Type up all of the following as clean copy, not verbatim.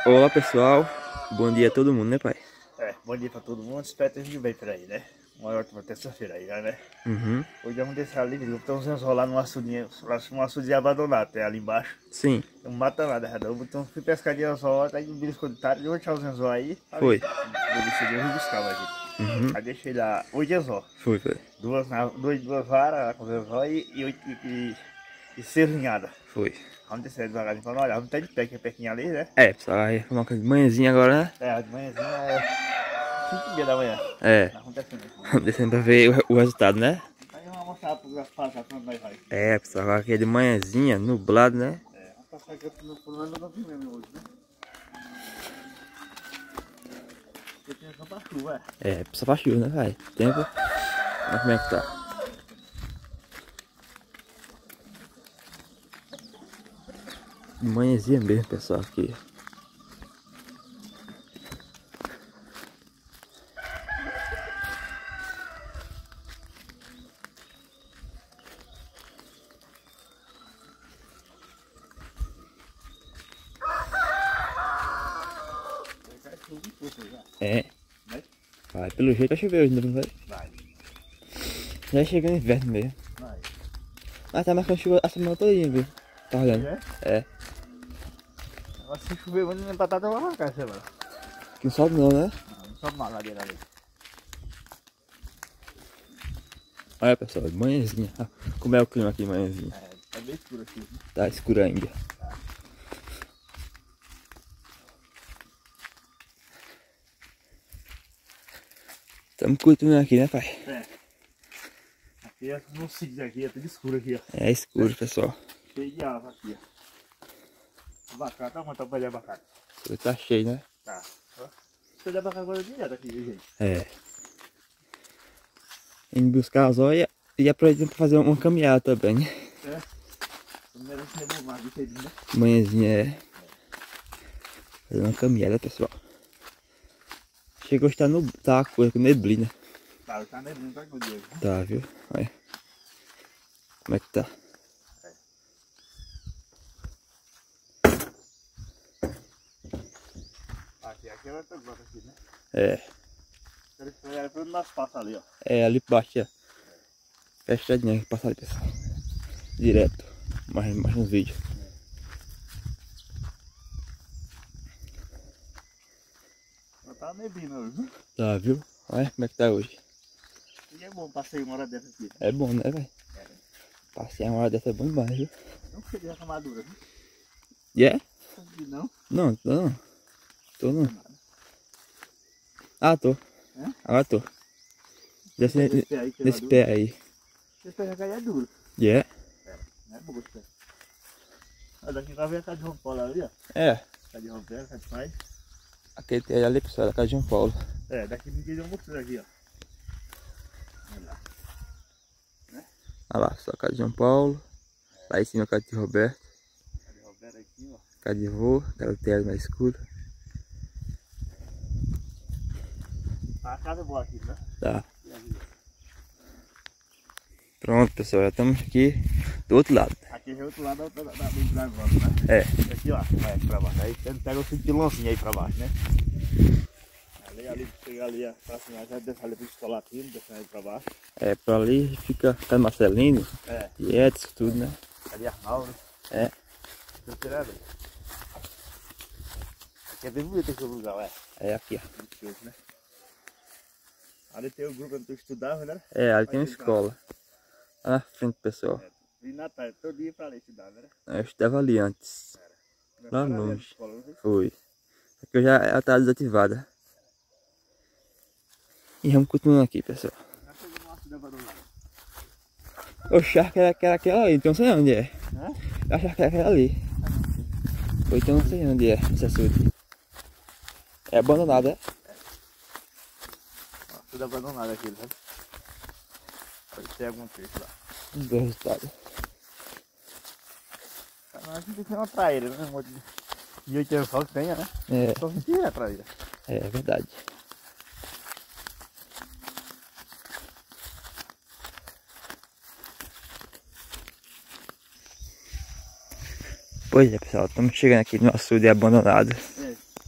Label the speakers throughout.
Speaker 1: Olá pessoal, bom dia a todo mundo, né pai?
Speaker 2: Bom dia pra todo mundo, espero que esteja bem por aí, né? Uma ótima terça-feira aí, né?
Speaker 1: Uhum,
Speaker 2: Hoje vamos deixar ali, estamos enrolando num açudinho abandonado, tem ali embaixo.
Speaker 1: sim,
Speaker 2: Não mata nada, redor. Então fui pescar de anzol, tá aí um belisco de tarde, eu vou deixar os anzol aí.
Speaker 1: foi.
Speaker 2: Vou descer de buscar aqui.
Speaker 1: Uhum,
Speaker 2: Aí deixei lá 8 anzol.
Speaker 1: foi.
Speaker 2: Duas varas com os anzol e 6 linhadas.
Speaker 1: Foi.
Speaker 2: Vamos descer devagarzinho pra não olhar. Vamos estar de pé, que é pertinho ali, né?
Speaker 1: É, pessoal, vai arrumar uma coisa de manhãzinha agora, né?
Speaker 2: De manhãzinha é 5h30 da manhã.
Speaker 1: É,
Speaker 2: Nós vamos descendo aqui.
Speaker 1: vamos descendo pra ver o resultado, né?
Speaker 2: Aí vamos mostrar pro Gaspar quando nós vai.
Speaker 1: É, pessoal, agora aqui é de manhãzinha, nublado, né?
Speaker 2: Vamos passar aqui no plano do mesmo hoje, né? Porque tem só pra chuva,
Speaker 1: É, precisa pra chuva, né, pai? Tempo. Mas como é que tá? De manhãzinha mesmo, pessoal, aqui. É. Vai, pelo jeito vai chover hoje, não vai?
Speaker 2: Vai.
Speaker 1: Já chega no inverno mesmo.
Speaker 2: Vai.
Speaker 1: Mas tá marcando chuva a semana todinha, viu? Tá olhando? É.
Speaker 2: Agora se chover, vamos nem batata, eu vou arrancar essa semana.
Speaker 1: Que não sobe não, né?
Speaker 2: Não sobe uma ladeira ali.
Speaker 1: Olha pessoal, de manhãzinha. Como é o clima aqui de manhãzinha?
Speaker 2: Tá bem escuro aqui. Né?
Speaker 1: Tá escuro ainda. Estamos curtindo aqui, né pai?
Speaker 2: Aqui é no sítio aqui, é tudo escuro aqui, ó.
Speaker 1: É escuro, pessoal.
Speaker 2: Cheio de árvore aqui, ó. Abacate, olha quanto pé de abacate.
Speaker 1: Tá cheio, né?
Speaker 2: Tá. Pé de abacate agora é direto aqui, viu, gente?
Speaker 1: É. Indo buscar as olhas e aproveitando pra fazer uma caminhada também, né?
Speaker 2: Primeiro que é mais bichadinho, né?
Speaker 1: Manhãzinha é. Fazer uma caminhada, pessoal. Chegou a estar no. Tá com neblina.
Speaker 2: Tá neblina, tá com o Diego.
Speaker 1: Tá, viu? Olha. Como é que tá?
Speaker 2: Aqui vai ter bloco aqui, né?
Speaker 1: É.
Speaker 2: Era pra nós passar ali, ó.
Speaker 1: É, ali por baixo, ó. É a estradinha que passa ali, pessoal. Direto. Mais um vídeo.
Speaker 2: Não tá neblina hoje, viu?
Speaker 1: Tá, viu? Olha como é que tá hoje.
Speaker 2: E é bom passei uma hora dessa aqui.
Speaker 1: É bom, né, velho? Passear uma hora dessa é bom demais, viu?
Speaker 2: Não cheguei essa madura, viu?
Speaker 1: Yeah?
Speaker 2: Não?
Speaker 1: Não, tô não. Tô não. Ah, tô. Agora tô. Nesse pé aí.
Speaker 2: Esse pé já caiu é duro.
Speaker 1: Yeah?
Speaker 2: Não é bom esse pé. Olha, daqui pra ver a casa de João Paulo ali, ó.
Speaker 1: É.
Speaker 2: Casa de João Paulo, casa de pai.
Speaker 1: Aquele tem ali, pessoal, da casa de João Paulo.
Speaker 2: Daqui me deu um motor aqui, ó. Olha lá.
Speaker 1: Olha lá, só a casa de João Paulo. Lá em cima a casa de Roberto.
Speaker 2: Casa de Roberto aqui, ó.
Speaker 1: Casa de vô, aquela telha mais escura.
Speaker 2: A casa é boa aqui, né?
Speaker 1: Tá. Pronto, pessoal, já estamos aqui do outro lado.
Speaker 2: Aqui é o outro lado da volta, né?
Speaker 1: É.
Speaker 2: Aqui, ó, vai aqui pra baixo. Aí você pega o sítio de loncinha aí pra baixo, né? Ali, chega ali, ó, pra cima, já desce ali pro Escolatino, desce aí pra baixo.
Speaker 1: É, por ali fica Marcelino. E Edson, tudo, né?
Speaker 2: Ali Arnaldo.
Speaker 1: É.
Speaker 2: Aqui é bem bonito esse lugar, ué.
Speaker 1: É aqui, ó.
Speaker 2: Né? Ali tem o grupo onde tu estudava, né?
Speaker 1: É, ali tem uma escola. Lá na frente, pessoal.
Speaker 2: E na tarde, todo dia pra ali estudar, né?
Speaker 1: Eu estudava ali antes. Lá
Speaker 2: Ali
Speaker 1: longe.
Speaker 2: escola, né?
Speaker 1: Foi. Aqui eu já ela tá desativada. E vamos continuando aqui, pessoal. Eu achava que era aquela ali, então não sei onde é. Eu achava que era aquela ali. Ou então não sei onde é esse açude. É abandonado, é?
Speaker 2: Tudo abandonado aqui, né? Pode ter algum peixe lá.
Speaker 1: Vamos ver o resultado.
Speaker 2: A gente tem que ser uma traíra, né? Um monte de 8 anos só que tenha, né?
Speaker 1: É.
Speaker 2: Só 20 é traíra.
Speaker 1: É verdade. Pois é, pessoal, estamos chegando aqui no açude abandonado.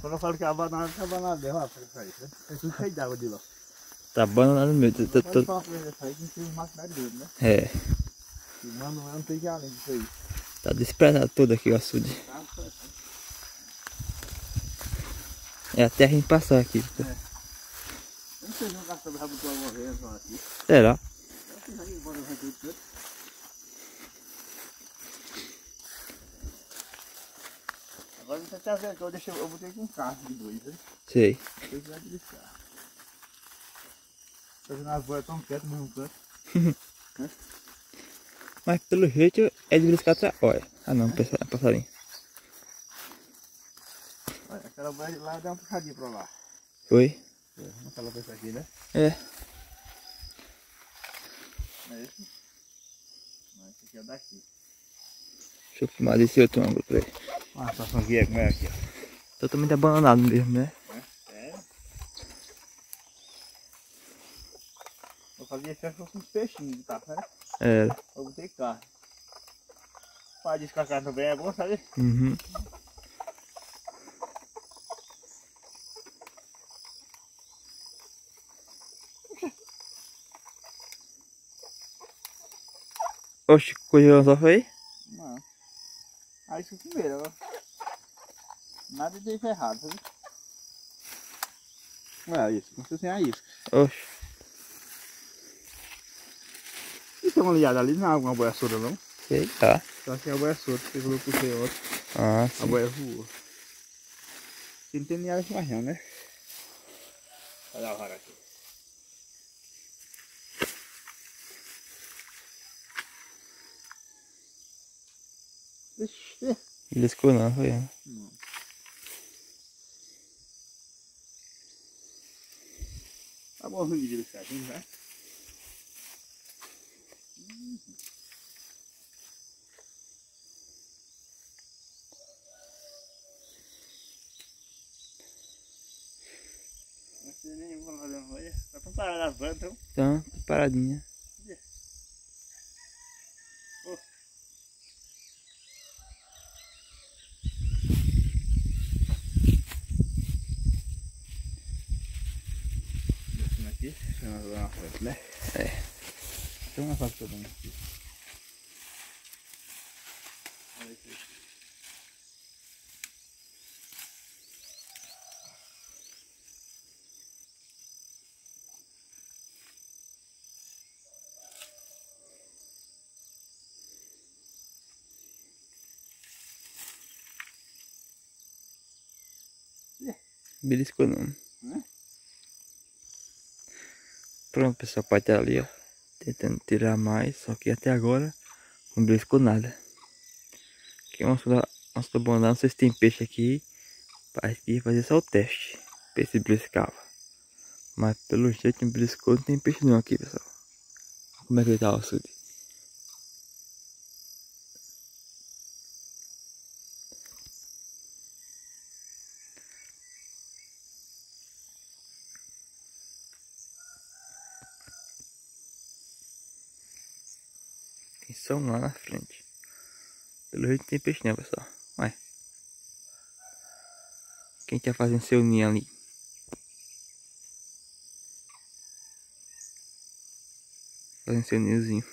Speaker 2: Quando eu falo que é abanado mesmo, ó, pra sair, né? É tudo cheio d'água de lá.
Speaker 1: Tá abandonado mesmo.
Speaker 2: Pode falar pra ele dessa aí, que não tem mais nada dele, né?
Speaker 1: É.
Speaker 2: E mano, eu não tenho que ir além disso aí.
Speaker 1: Tá desprezado todo aqui o açude.
Speaker 2: Tá?
Speaker 1: É a terra em passar aqui.
Speaker 2: Eu não sei se não gasta já botou alguma vez só aqui.
Speaker 1: Será?
Speaker 2: Eu fiz aqui embora o resto tudo. Agora você tá vendo que eu botei com um carro de dois, né?
Speaker 1: Sei.
Speaker 2: Eu já de carro. Tá vendo as boias tão quietas no mesmo canto?
Speaker 1: Mas pelo jeito é de bicicleta. Olha. Ah não, passarinho.
Speaker 2: Olha, aquela boia lá dá uma puxadinha pra lá.
Speaker 1: Foi?
Speaker 2: Aquela peça aqui, né?
Speaker 1: É.
Speaker 2: Não é esse? Não, esse aqui é daqui.
Speaker 1: Deixa eu filmar desse outro ângulo pra ele.
Speaker 2: Olha a situação aqui é como é aqui, ó.
Speaker 1: Totalmente abandonado mesmo, né?
Speaker 2: É. Eu fazia festa com uns peixinhos de carne, né?
Speaker 1: É.
Speaker 2: Eu botei carne. Para descascar também é bom, sabe?
Speaker 1: Uhum. Oxe, coisa só foi?
Speaker 2: Não. Aí isso primeiro, ó. Nada de ferrado, sabe? Não é isso, não sei se é isso.
Speaker 1: Oxe.
Speaker 2: E tem uma liada ali, não é alguma boia surda não?
Speaker 1: Sei lá.
Speaker 2: Eu acho que é a boia surda, porque quando eu puxei outra,
Speaker 1: Ah,
Speaker 2: a
Speaker 1: sim.
Speaker 2: boia voou. E não tem liada aqui mais não, né? Olha a vara aqui. Ixi.
Speaker 1: Beliscou não, foi.
Speaker 2: Não. Tá bonzinho de vida certinho, né? Não sei nem como fazer uma coisa. Tá tão parado as bandas, então.
Speaker 1: Então, paradinha.
Speaker 2: Oh. Descendo aqui, chama uma frente, né?
Speaker 1: É.
Speaker 2: Tem uma foto também aqui. Olha aqui.
Speaker 1: Beliscou não.
Speaker 2: Né?
Speaker 1: Pronto, pessoal, pode estar ali, ó. Tentando tirar mais, só que até agora não beliscou nada. Aqui vamos abandonado, não sei se tem peixe aqui. Parece que ia fazer só o teste. Ver se beliscava. Mas pelo jeito não beliscou, não tem peixe não aqui, pessoal. Como é que ele tá o açude? Tem só um lá na frente. Pelo jeito não tem peixe não, pessoal. Vai. Quem tá fazendo seu ninho ali? Fazendo seu ninhozinho.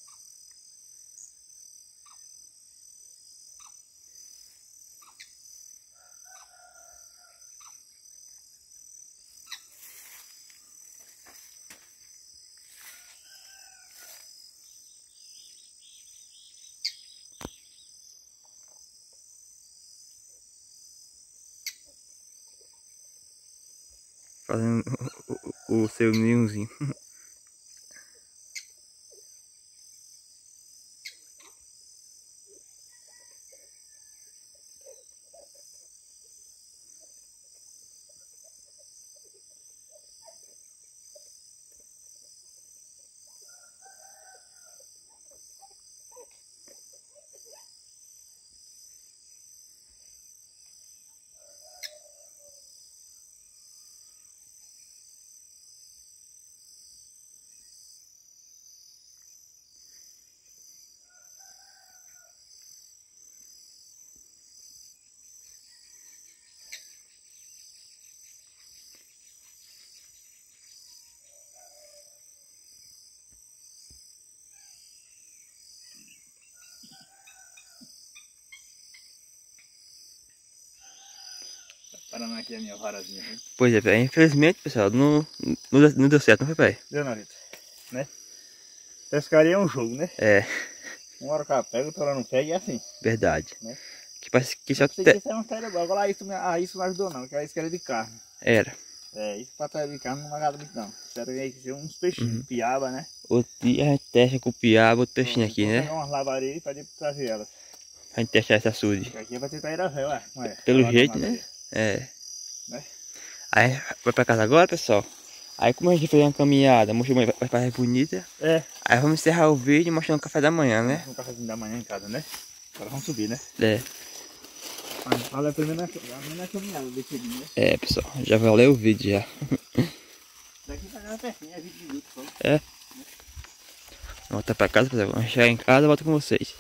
Speaker 1: Fazendo o seu ninhozinho.
Speaker 2: Parando aqui a minha varazinha. Né?
Speaker 1: Pois é, infelizmente, pessoal, não deu certo, não foi, pai?
Speaker 2: Deu, não, Vitor? Né? Pescaria é um jogo, né?
Speaker 1: É.
Speaker 2: Uma hora o cara pega, outra hora não pega e é assim.
Speaker 1: Verdade.
Speaker 2: Né?
Speaker 1: Que parece que só
Speaker 2: isso é uma série boa. Agora isso não ajudou não, que isso que era de carne.
Speaker 1: Era.
Speaker 2: É, isso pra trás de carne não agrada muito não. Isso era que ser uns peixinhos, piaba, né?
Speaker 1: Outro dia a gente testa com o piaba, outro peixinho aqui, né?
Speaker 2: Pegar umas lavarias pra trazer elas.
Speaker 1: A gente testar esse açude.
Speaker 2: Aqui vai tentar ir a véu, ué.
Speaker 1: Pelo jeito, né? É.
Speaker 2: Né?
Speaker 1: Aí vai pra casa agora, pessoal. Aí como a gente fez uma caminhada, mostrou uma praia bonita.
Speaker 2: É.
Speaker 1: Aí vamos encerrar o vídeo mostrando o café da manhã, né?
Speaker 2: Um cafezinho da manhã em casa, né? Agora vamos subir, né?
Speaker 1: É.
Speaker 2: Valeu a primeira caminhada desse vídeo, né?
Speaker 1: É, pessoal. Já valeu o vídeo já.
Speaker 2: Daqui pra cá pertinho, é 20 minutos só.
Speaker 1: É. Voltar pra casa, pessoal. Vamos chegar em casa e volto com vocês.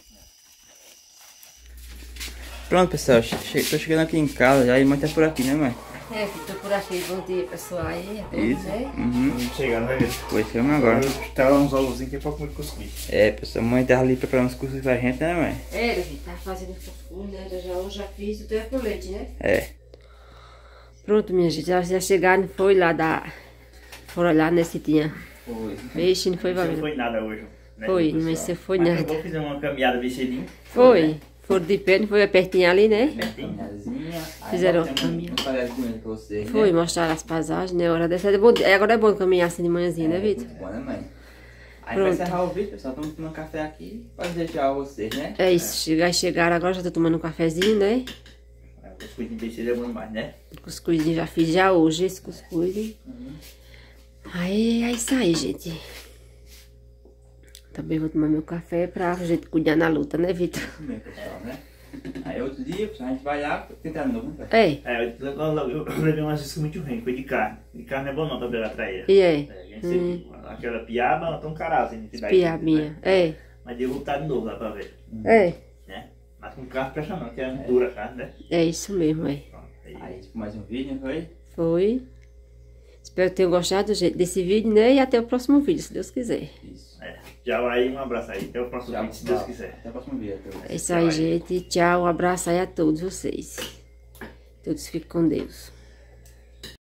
Speaker 1: Pronto, pessoal. Tô chegando aqui em casa já e mãe tá por aqui, né, mãe?
Speaker 3: É, tô por aqui. Bom dia, pessoal. Aí, a todos,
Speaker 1: Isso.
Speaker 3: né?
Speaker 2: Vamos chegar, não vai ver?
Speaker 1: Pois chegamos agora.
Speaker 2: Tá uns ovos aqui pra comer cuscuz.
Speaker 1: É, pessoal. Mãe tava ali preparando os cursos pra gente, né, mãe?
Speaker 3: É, Davi, tá fazendo cuscuz, né? Hoje já fiz o teu com leite, né?
Speaker 1: É.
Speaker 3: Pronto, minha gente. Já chegaram, foi lá da... Foram lá, né, se tinha
Speaker 2: Foi.
Speaker 3: peixe, não foi,
Speaker 2: Não foi nada hoje. Né,
Speaker 3: Foi,
Speaker 2: pessoal?
Speaker 3: mas você foi
Speaker 2: Mas
Speaker 3: nada.
Speaker 2: eu vou fazer uma caminhada bem cedinho.
Speaker 3: Foi. Foram de pé, não foi pertinho ali, né? Fizeram
Speaker 1: um
Speaker 3: caminho.
Speaker 1: pra vocês,
Speaker 3: Foi, mostrar as paisagens, né? Hora dessa. Agora é bom caminhar assim de manhãzinha, né, Vitor?
Speaker 1: Bom, né, mãe? Aí
Speaker 3: Pronto.
Speaker 1: vai encerrar o vídeo, pessoal. Estamos tomando café aqui para deixar vocês, né?
Speaker 3: É isso, chegaram agora, já tô tomando um cafezinho, né?
Speaker 2: O cuscuz de peixe é bom demais, né?
Speaker 3: Cuscuzinho já fiz já hoje, esse cuscuz. Aí é isso aí, gente. Também vou tomar meu café pra gente cuidar na luta, né, Vitor?
Speaker 1: Bem, pessoal, né? Aí outro dia, pessoal, a gente vai lá tentar de novo, né,
Speaker 3: É,
Speaker 2: Eu levei umas iscas muito ruins, foi de carne. De carne é bom não pra pegar traíra.
Speaker 3: e é?
Speaker 2: Aquela piaba, ela tão carada, assim,
Speaker 3: Piabinha,
Speaker 2: né?
Speaker 3: é.
Speaker 2: Mas eu vou botar de novo lá pra ver.
Speaker 3: É,
Speaker 2: Né? Mas com carne presta não, que é dura a carne, né?
Speaker 3: é isso mesmo, é.
Speaker 2: Pronto,
Speaker 1: Aí, tipo, mais um vídeo, foi?
Speaker 3: Foi. Espero que tenham gostado desse vídeo, né? E até o próximo vídeo, se Deus quiser.
Speaker 1: Isso.
Speaker 2: Tchau aí, um abraço aí. Até o próximo vídeo, se Deus
Speaker 1: Tchau.
Speaker 2: quiser.
Speaker 1: Até o próximo vídeo.
Speaker 3: É isso aí, gente. Tchau, um abraço aí a todos vocês. Todos fiquem com Deus.